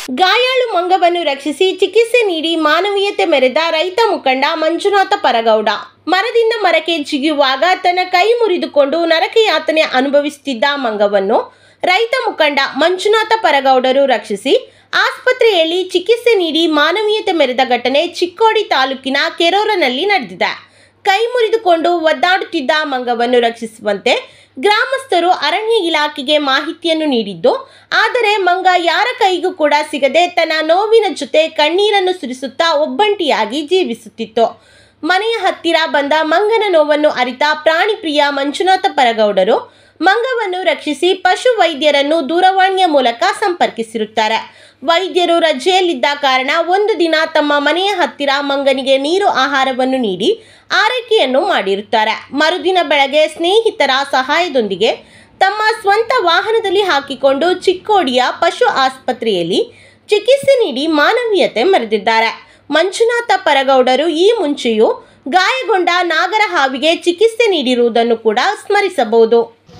ಗಾಯಾಳು ಮಂಗವನ್ನು ರಕ್ಷಿಸಿ ಚಿಕಿತ್ಸೆ ನೀಡಿ ಮಾನವೀಯತೆ ಮೆರೆದ ರೈತ ಮುಖಂಡ ಮಂಜುನಾಥ ಪರಗೌಡ. ಮರದಿಂದ ಮರಕ್ಕೆ ಜಿಗಿಯುವಾಗ ತನ್ನ ಕೈ ಮುರಿದುಕೊಂಡು ನರಕ ಯಾತನೆ ಅನುಭವಿಸುತ್ತಿದ್ದ ಮಂಗವನ್ನು ರೈತ ಮುಖಂಡ ಮಂಜುನಾಥ ಪರಗೌಡರು ರಕ್ಷಿಸಿ ಆಸ್ಪತ್ರೆಯಲ್ಲಿ ಚಿಕಿತ್ಸೆ ನೀಡಿ ಮಾನವೀಯತೆ ಮೆರೆದ ಘಟನೆ ಚಿಕ್ಕೋಡಿ ತಾಲೂಕಿನ ಕೆರೂರನಲ್ಲಿ ನಡೆದಿದೆ. ಕೈ ಮುರಿದುಕೊಂಡು ಒದ್ದಾಡುತ್ತಿದ್ದ ಮಂಗವನ್ನು ರಕ್ಷಿಸುವಂತೆ ಗ್ರಾಮಸ್ಥರು ಅರಣ್ಯ ಇಲಾಖೆಗೆ ಮಾಹಿತಿಯನ್ನು ನೀಡಿದ್ದು, ಆದರೆ ಮಂಗ ಯಾರ ಕೈಗೂ ಕೂಡ ಸಿಗದೆ ತನ್ನ ನೋವಿನ ಜೊತೆ ಕಣ್ಣೀರನ್ನು ಸುರಿಸುತ್ತಾ ಒಬ್ಬಂಟಿಯಾಗಿ ಜೀವಿಸುತ್ತಿತ್ತು. ಮನೆಯ ಹತ್ತಿರ ಬಂದ ಮಂಗನ ನೋವನ್ನು ಅರಿತ ಪ್ರಾಣಿ ಪ್ರಿಯ ಮಂಜುನಾಥ ಪರಗೌಡರು ಮಂಗವನ್ನು ರಕ್ಷಿಸಿ ಪಶು ವೈದ್ಯರನ್ನು ದೂರವಾಣಿಯ ಮೂಲಕ ಸಂಪರ್ಕಿಸಿರುತ್ತಾರೆ. ವೈದ್ಯರು ರಜೆಯಲ್ಲಿದ್ದ ಕಾರಣ ಒಂದು ದಿನ ತಮ್ಮ ಮನೆಯ ಹತ್ತಿರ ಮಂಗನಿಗೆ ನೀರು ಆಹಾರವನ್ನು ನೀಡಿ ಆರೈಕೆಯನ್ನು ಮಾಡಿರುತ್ತಾರೆ. ಮರುದಿನ ಬೆಳಗ್ಗೆ ಸ್ನೇಹಿತರ ಸಹಾಯದೊಂದಿಗೆ ತಮ್ಮ ಸ್ವಂತ ವಾಹನದಲ್ಲಿ ಹಾಕಿಕೊಂಡು ಚಿಕ್ಕೋಡಿಯ ಪಶು ಆಸ್ಪತ್ರೆಯಲ್ಲಿ ಚಿಕಿತ್ಸೆ ನೀಡಿ ಮಾನವೀಯತೆ ಮೆರೆದಿದ್ದಾರೆ. ಮಂಜುನಾಥ ಪರಗೌಡರು ಈ ಮುಂಚೆಯೂ ಗಾಯಗೊಂಡ ನಾಗರ ಹಾವಿಗೆ ಚಿಕಿತ್ಸೆ ನೀಡಿರುವುದನ್ನು ಕೂಡ ಸ್ಮರಿಸಬಹುದು.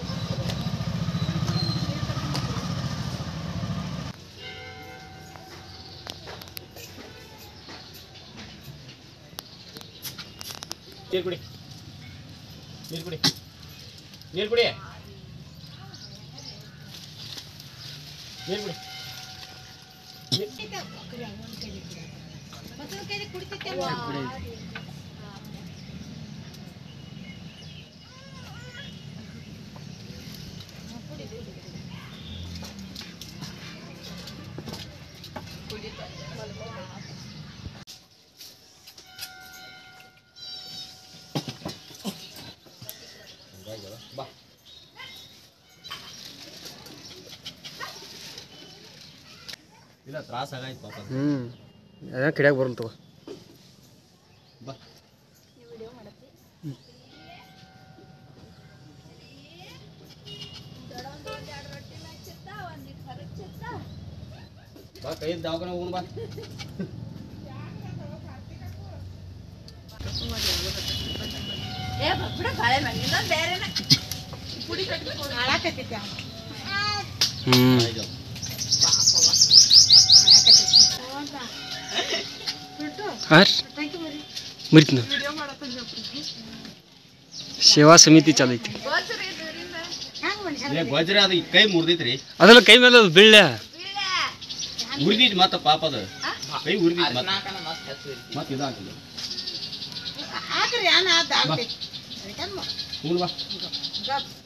ನೀರು ಕುಡಿ, ನೀರು ಕುಡಿ, ನೀರು ಕುಡಿ, ನೀರು ಕುಡಿ. ಬಾ, ಇಲ್ಲ ತ್ರಾಸ ಆಗಾಯ್ತು ಪಾಪ. ಕಿಡ್ಯಾಗ ಬರಲ್ ತಗೋ. ಬಾ, ಬಾ ಕೈ ದವಾಖಾನೆ ಹೋಗೋಣ ಬಾ. ಸೇವಾ ಸಮಿತಿ ಚಾಲೈತಿ. ಗೊಜ್ರ ಅದು ಕೈ ಮುರಿದೈತ್ರಿ. ಅದೆಲ್ಲ ಕೈ ಮೇಲೆ ಬೀಳ್ಯ ಉರಿದೈತಿ ಮತ್ತ ಪಾಪ ಅದು ಕೈ ಉರಿದೈತಿ ಮತ್ತೆ ಇದಾಗ್ತದೆ. ಬಾ